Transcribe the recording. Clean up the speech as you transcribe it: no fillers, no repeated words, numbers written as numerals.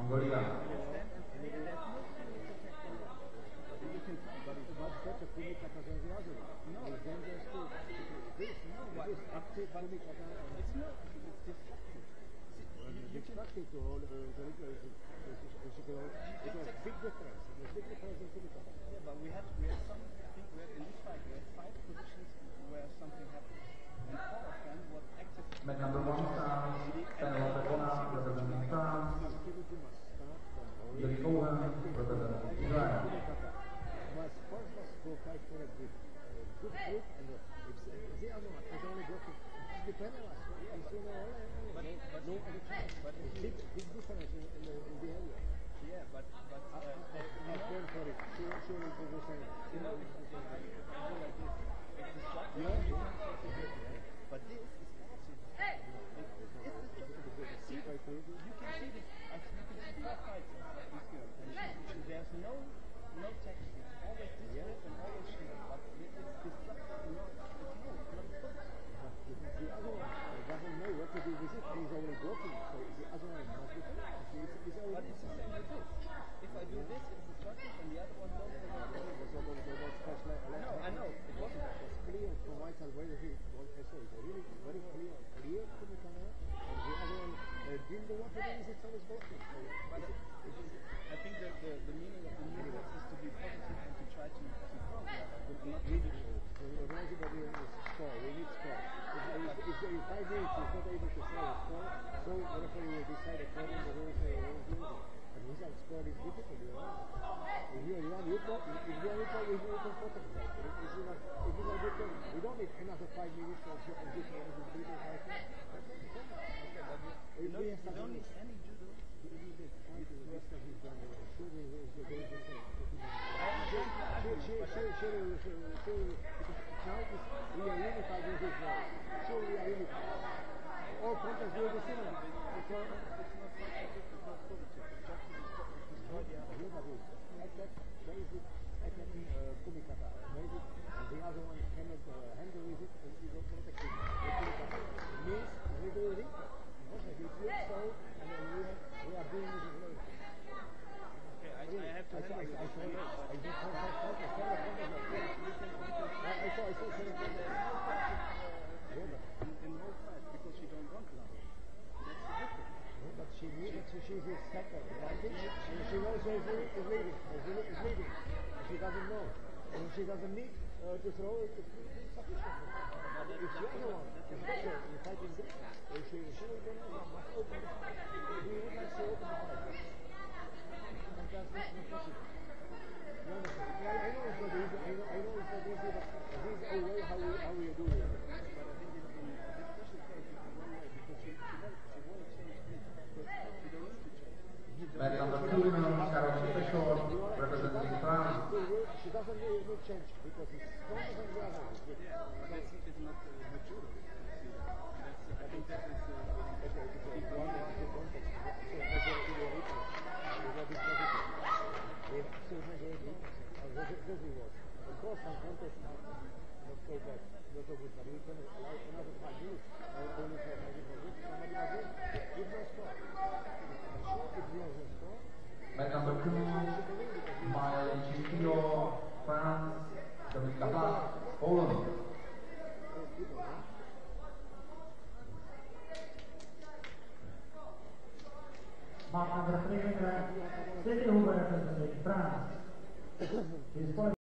Mongolia. But we had some, I think we had in this fight, we had 5 positions where something happened. And 4 of them were active. Match number 1 starts, Penel Pekona representing France, Ilieva representing Israel. Yeah, but but this is awesome. You can see this. You can see 4 fights of this girl. And there's no text. It's always this grip and always shield. But it's destructive. It's not good. The other one doesn't know what to do with it. He's only blocking. So the other one must be finished. But it's the same with this. If I do this, it's destructive, and the other one goes for No, I know. It wasn't. It was clear from my side where he was. So it's really very clear to the camera. And the other one didn't know what to do with it, so it's blocking. So I think that the meaning of the movements is to be positive and to try to throw the other. Not we need everybody is score. We need score. If in 5 minutes he's not able to score a score, so the referee will decide according to the rules of the game. And without score is difficult, you know. If you are neutral, you can protect that. If you are neutral, we don't need another 5 minutes of this one is British fight. You don't need any judo. All contests will be similar. It's not constructive, it's not positive. It's just to destroy the other. Attack, basic, attack, kumikata, basic, and the other one cannot handle with it, and you don't protect it. Kumikata means we do it. Unfortunately, it's your soul, and then we are doing it as well. Okay, I have to handle it. I saw in both sides because she don't want to. That's the difference. But she knew that she's a second advantage, and she knows she's leading. She doesn't know. And she doesn't need to throw it. It's sufficient. If the other one is better in fighting this, she will go now, must open the fight. We would like to open the fight. And that's not possible. No, I know it's not easy, but this is a way how we do it. But I think in this special case, it's one way because she won't change this. She don't need to change. Match number 2 Karol Pekon representing France. She doesn't need to change because it's stronger than the other. Yeah, but it's not the judo. I think that is of course, some contests are not so bad, not so good, but we can allow another 5 minutes only for maybe for this. Somebody was in, give no score. I'm sure if you have a score. Match number 2, Mile Chikio, France, Dominika Black, Poland. Mark number 3, City Huber representing France.